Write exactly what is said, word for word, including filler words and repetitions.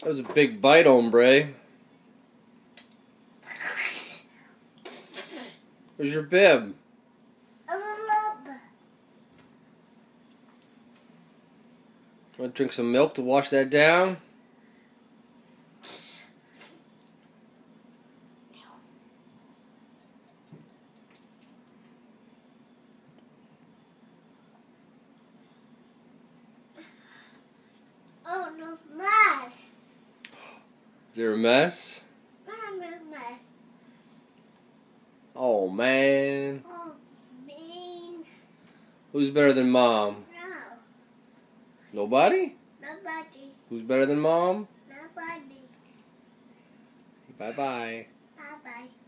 That was a big bite, hombre. Where's your bib? Want to drink some milk to wash that down? Oh, no mess. Is there a mess? Mom, a mess. Oh, man. Oh, man. Who's better than Mom? No. Nobody? Nobody. Who's better than Mom? Nobody. Bye-bye. Bye-bye.